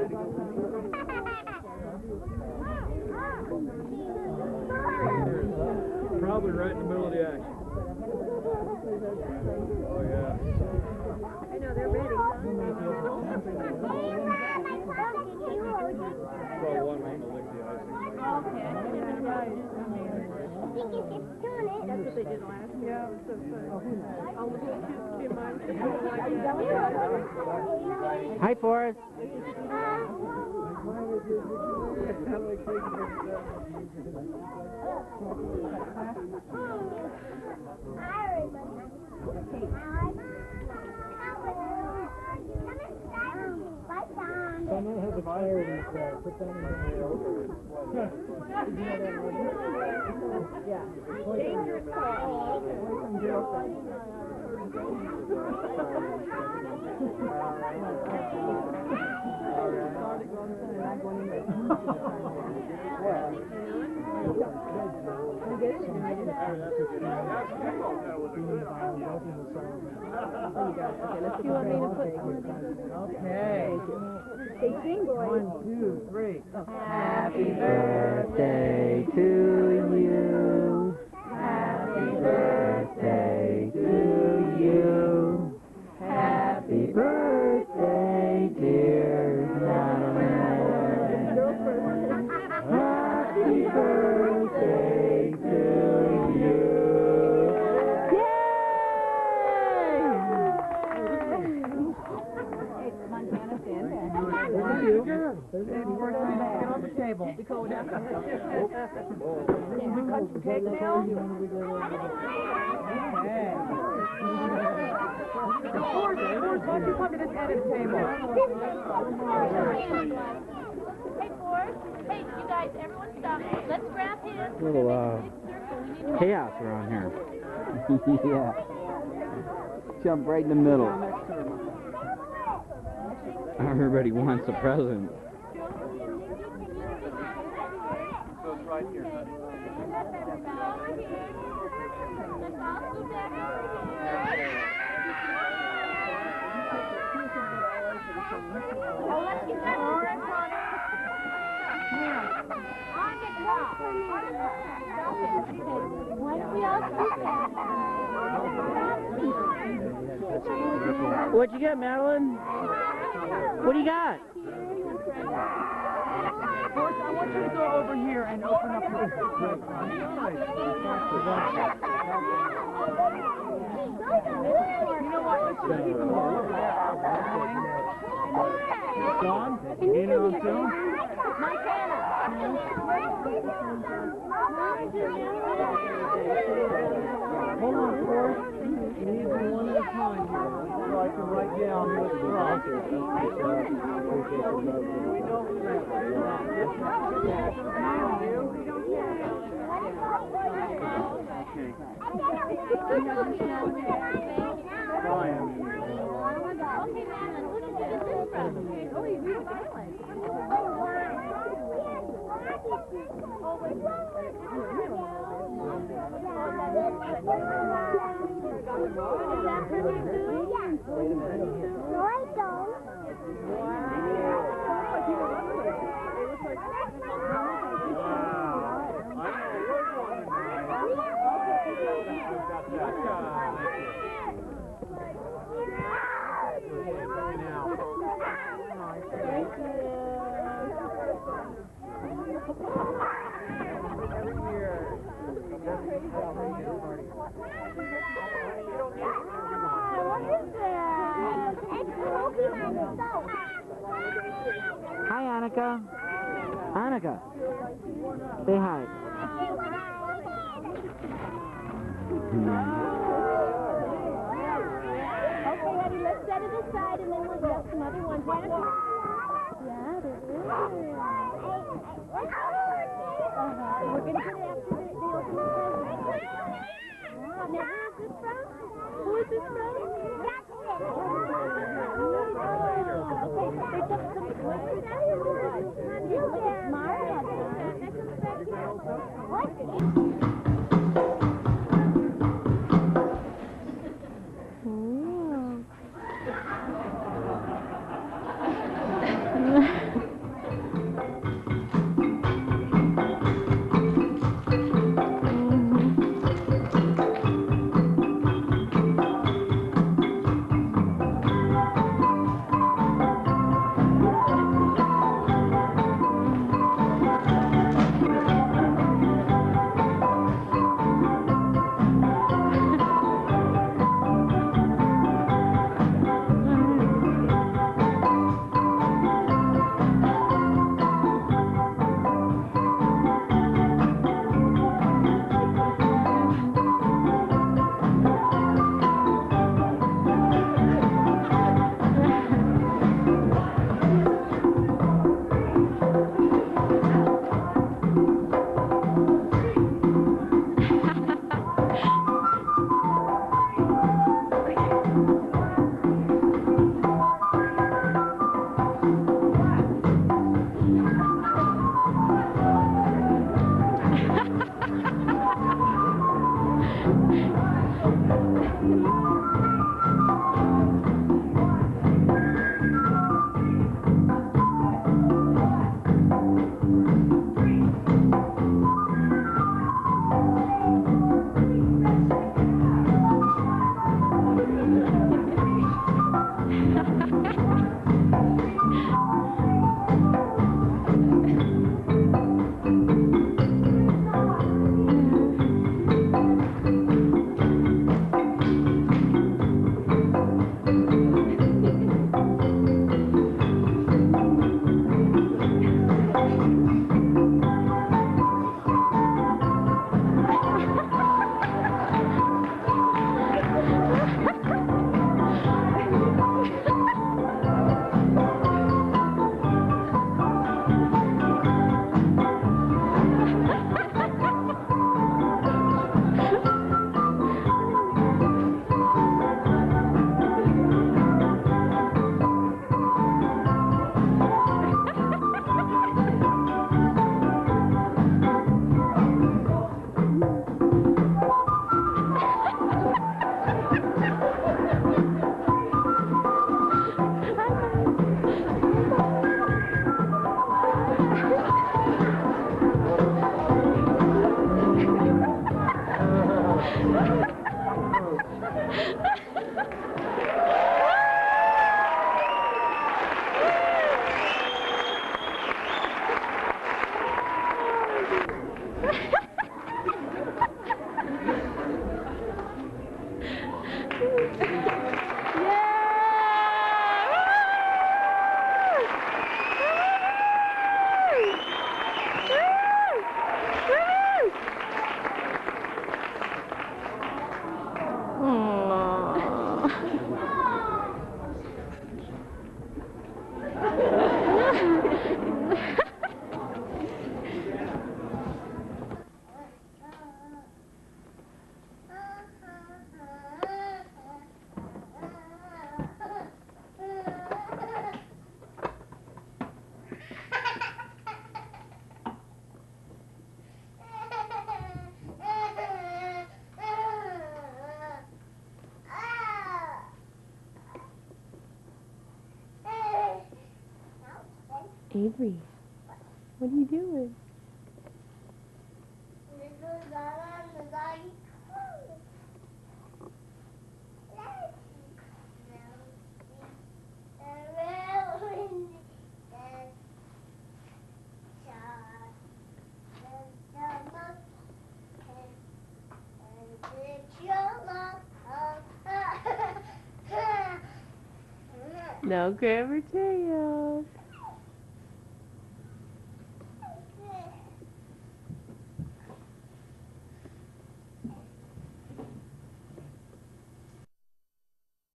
Probably right in the middle of the action. Oh yeah. I know they're ready. Well, one man will lick the icing. Okay. That's what they did last year. Yeah, it was so fun. All the kids in mine like Hi, Forrest. Someone has a fire in the car. Put that in the yeah. Dangerous car. Okay. They sing, boys. 1, 2, 3. Happy birthday to you. Happy birthday to you. Happy birthday, dear Natalie. Happy birthday to you. Get on the table. We go down. We cut some cake now. Okay. Forrest, why don't you come to this end of the table? Hey, Forrest. Hey, you guys, everyone stop. Let's grab hands. A little chaos around here. Yeah. Jump right in the middle. Everybody wants a present. So it's right here. Let's all go back over here. Oh, let's get that orange on it. On the top. Why don't we all do that? What you got, Madeline? What do you got? Forrest, I want you to go over here and open up your present. You know what? Let's just keep them all over there. Don, you get it on film? Montana. Hold on, Forrest. We need them one at a time here. So I can write down what's wrong. Hi, Annika. Annika. Say hi. Okay, honey, let's set it aside and then we'll get some other ones. Why don't you? Yeah, there is. We're going to get it after they open the present. Wow, now who is this from? Who is this from? They took some sweaters out here. Look at Mara. What? Avery, what are you doing? Now grab her tail.